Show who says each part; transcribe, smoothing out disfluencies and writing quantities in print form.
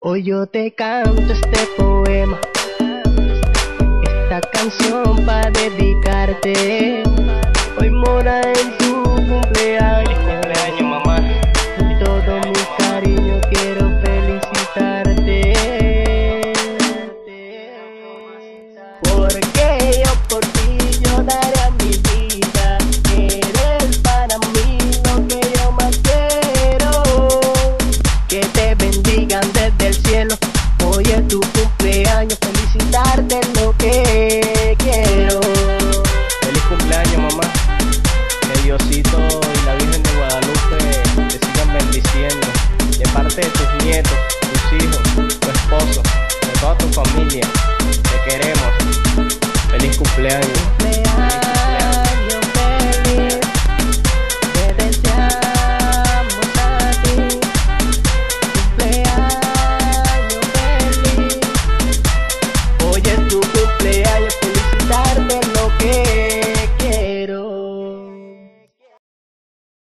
Speaker 1: Hoy yo te canto este poema, esta canción para dedicarte. Hoy mora en tu cumpleaños.
Speaker 2: Feliz cumpleaños, mamá.
Speaker 1: Con todo mi cariño quiero felicitarte. Porque yo por ti yo daría mi vida. Eres para mí lo que yo más quiero. Que te bendigan desde el cielo. Hoy es tu cumpleaños, felicitarte es lo que quiero.
Speaker 2: Feliz cumpleaños, mamá. Que Diosito y la Virgen de Guadalupe te sigan bendiciendo. De parte de tus nietos, tus hijos, tu esposo, de toda tu familia. Te queremos. Feliz cumpleaños.